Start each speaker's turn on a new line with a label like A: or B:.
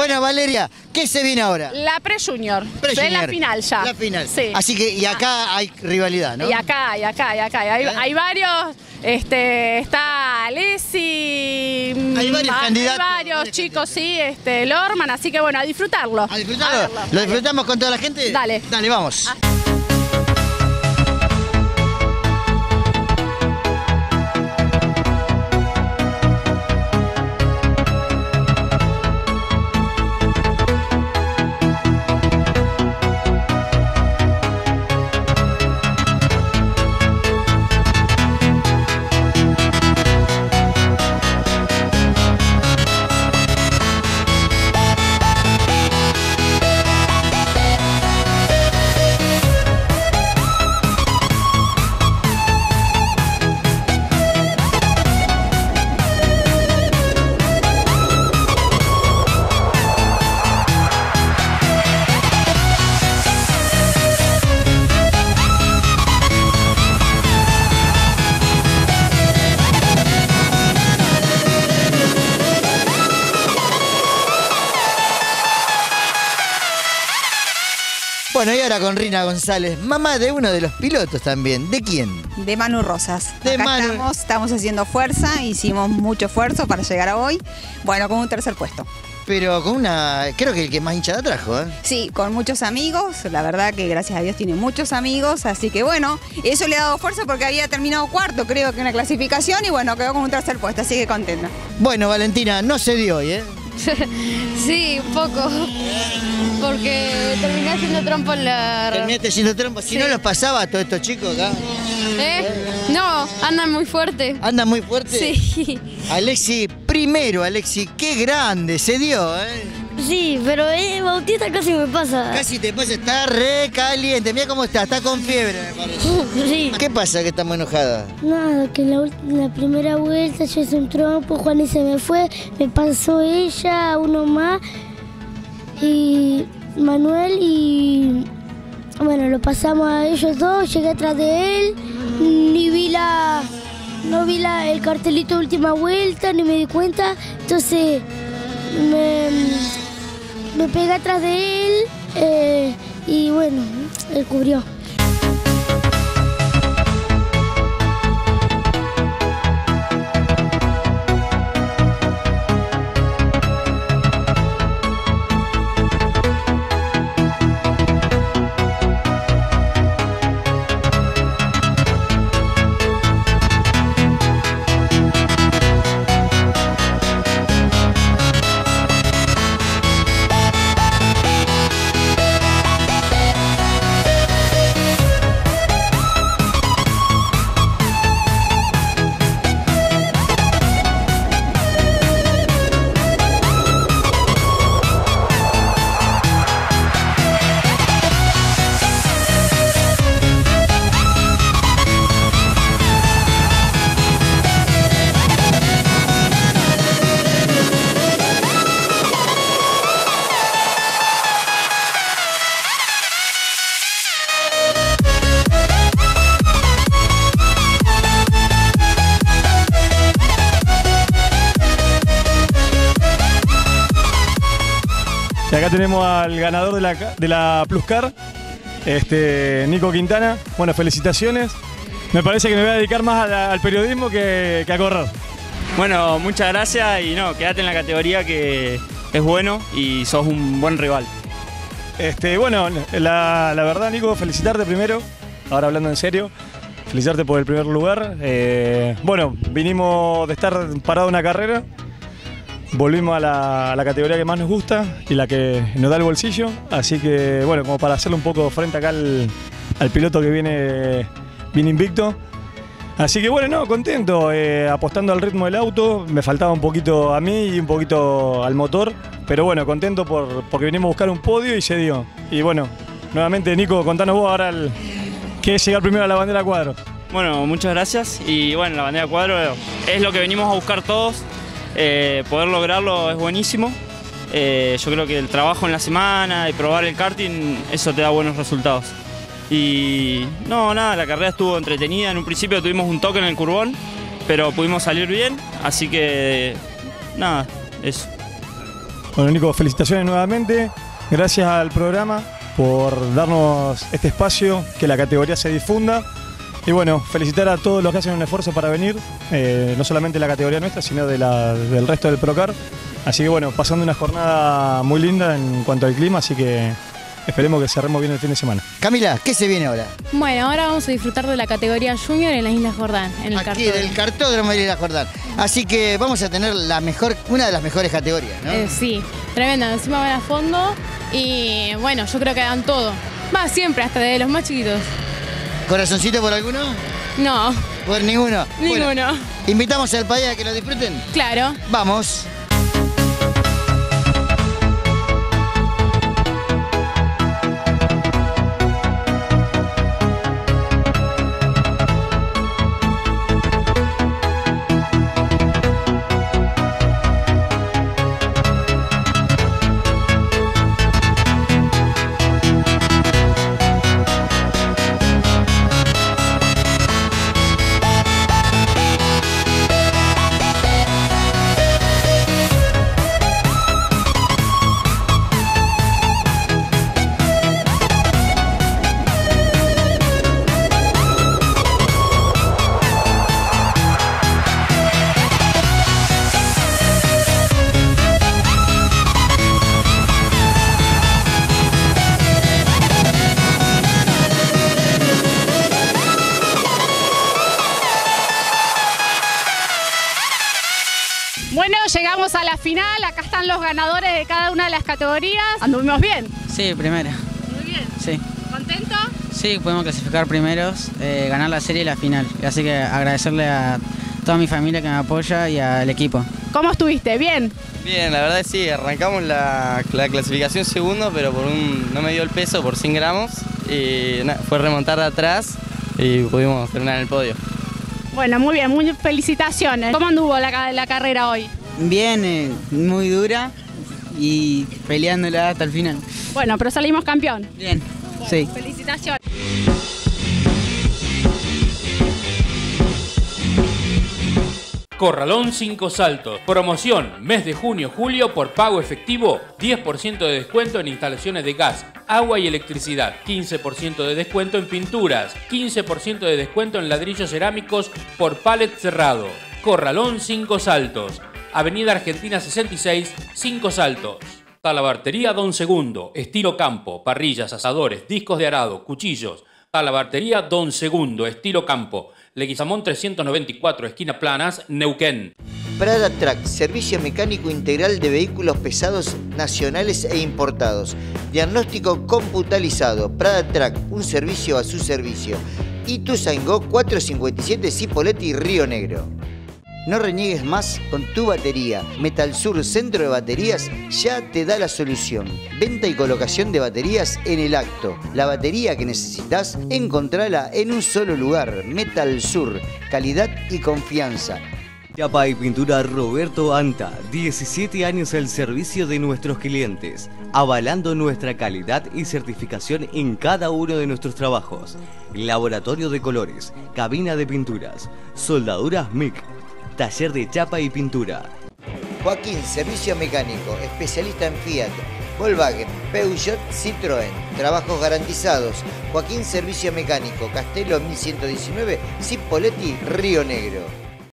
A: Bueno, Valeria, ¿qué se viene ahora?
B: La Pre-Junior.
A: Pre-Junior.
B: Es la final ya.
A: La final.
B: Sí.
A: Así que, y acá hay rivalidad, ¿no?
B: Y acá. Hay varios. Está Alessi.
A: Hay varios candidatos.
B: Hay varios chicos, sí. Lorman. Así que bueno, a disfrutarlo.
A: ¿A disfrutarlo?
B: A verlo.
A: ¿Lo disfrutamos con toda la gente?
B: Dale.
A: Dale, vamos. Bueno, y ahora con Rina González, mamá de uno de los pilotos también. ¿De quién?
C: De Manu Rosas.
A: De
C: Acá
A: Manu.
C: estamos haciendo fuerza, hicimos mucho esfuerzo para llegar a hoy. Bueno, con un tercer puesto.
A: Pero con una... Creo que el que más hinchada trajo, ¿eh?
C: Sí, con muchos amigos. La verdad que gracias a Dios tiene muchos amigos. Así que bueno, eso le ha dado fuerza porque había terminado cuarto, creo que en la clasificación. Y bueno, quedó con un tercer puesto, así que contenta.
A: Bueno, Valentina, no se dio hoy, ¿eh?
D: Sí, un poco. Porque terminé haciendo trompo en la...
A: Terminaste siendo trompo. Si
D: Sí.
A: no los pasaba a todos estos chicos acá.
D: No, andan muy fuerte.
A: ¿Anda muy fuerte?
D: Sí.
A: Alexi, primero, Alexi, qué grande, se dio, ¿eh?
D: Sí, pero Bautista casi me pasa.
A: Casi te pasa, está re caliente. Mira cómo está con fiebre, me parece.
D: Sí.
A: ¿Qué pasa que estamos enojada?
D: Nada, que la primera vuelta yo hice un trompo, Juan se me fue, me pasó ella, uno más, y Manuel, y bueno, lo pasamos a ellos dos, llegué atrás de él, no vi el cartelito de última vuelta, ni me di cuenta, entonces me pegué atrás de él y bueno, él cubrió.
E: Y acá tenemos al ganador de la Pluscar, Nico Quintana. Bueno, felicitaciones. Me parece que me voy a dedicar más al periodismo que a correr.
F: Bueno, muchas gracias y no, quédate en la categoría que es bueno y sos un buen rival.
E: Bueno, la verdad, Nico, felicitarte primero, ahora hablando en serio, felicitarte por el primer lugar. Bueno, vinimos de estar parado una carrera, volvimos a la categoría que más nos gusta y la que nos da el bolsillo, así que bueno, como para hacerle un poco frente acá al piloto que viene invicto. Así que bueno, no, contento, apostando al ritmo del auto, me faltaba un poquito a mí y un poquito al motor, pero bueno, contento porque vinimos a buscar un podio y se dio. Y bueno, nuevamente Nico, contanos vos ahora qué es llegar primero a la bandera cuadro.
F: Bueno, muchas gracias y bueno, la bandera cuadro es lo que venimos a buscar todos, poder lograrlo es buenísimo. Yo creo que el trabajo en la semana y probar el karting, eso te da buenos resultados. Y no, nada, la carrera estuvo entretenida. En un principio tuvimos un toque en el curbón, pero pudimos salir bien, así que nada, eso.
E: Bueno, Nico, felicitaciones nuevamente. Gracias al programa por darnos este espacio, que la categoría se difunda. Y bueno, felicitar a todos los que hacen un esfuerzo para venir, no solamente la categoría nuestra, sino del resto del Procar. Así que bueno, pasando una jornada muy linda en cuanto al clima, así que esperemos que cerremos bien el fin de semana.
A: Camila, ¿qué se viene ahora?
B: Bueno, ahora vamos a disfrutar de la categoría Junior en las Islas Jordán, en el
A: Aquí
B: cartódromo.
A: del cartódromo de Islas Jordán. Así que vamos a tener una de las mejores categorías, ¿no?
B: Sí, tremenda. Encima van a fondo y bueno, yo creo que dan todo. Va siempre, hasta de los más chiquitos.
A: ¿Corazoncito por alguno?
B: No,
A: ¿Por ninguno?
B: ninguno.
A: Bueno, invitamos al país a que lo disfruten.
B: Claro.
A: Vamos.
B: Bueno, llegamos a la final. Acá están los ganadores de cada una de las categorías. ¿Anduvimos bien?
G: Sí, primera.
B: Muy bien.
G: Sí.
B: ¿Contento?
G: Sí, podemos clasificar primeros, ganar la serie y la final. Así que agradecerle a toda mi familia que me apoya y al equipo.
B: ¿Cómo estuviste? ¿Bien?
H: Bien, la verdad sí, arrancamos la clasificación segundo, pero no me dio el peso por 100 gramos. Y fue remontar de atrás y pudimos terminar en el podio.
B: Bueno, muy bien, muy felicitaciones. ¿Cómo anduvo la carrera hoy?
G: Bien, muy dura y peleándola hasta el final.
B: Bueno, pero salimos campeón.
G: Bien, sí.
B: Felicitaciones.
I: Corralón 5 Saltos. Promoción mes de junio-julio por pago efectivo. 10% de descuento en instalaciones de gas, agua y electricidad. 15% de descuento en pinturas. 15% de descuento en ladrillos cerámicos por palet cerrado. Corralón 5 Saltos. Avenida Argentina 66, 5 Saltos. Talabartería Don Segundo. Estilo campo. Parrillas, asadores, discos de arado, cuchillos. Talabartería Don Segundo. Estilo campo. Leguizamón 394, esquina Planas, Neuquén.
A: Prada Track, servicio mecánico integral de vehículos pesados nacionales e importados. Diagnóstico computalizado. Prada Track, un servicio a su servicio. Ituzaingó 457, Cipolletti, Río Negro. No reniegues más con tu batería. Metal Sur Centro de Baterías ya te da la solución. Venta y colocación de baterías en el acto. La batería que necesitas, encontrala en un solo lugar. Metal Sur, calidad y confianza.
J: Chapa y pintura Roberto Anta, 17 años al servicio de nuestros clientes, avalando nuestra calidad y certificación en cada uno de nuestros trabajos. Laboratorio de colores, cabina de pinturas, soldaduras MIC, taller de chapa y pintura.
A: Joaquín, servicio mecánico, especialista en Fiat, Volkswagen, Peugeot, Citroën. Trabajos garantizados. Joaquín, servicio mecánico, Castelo 1119, Cipolletti, Río Negro.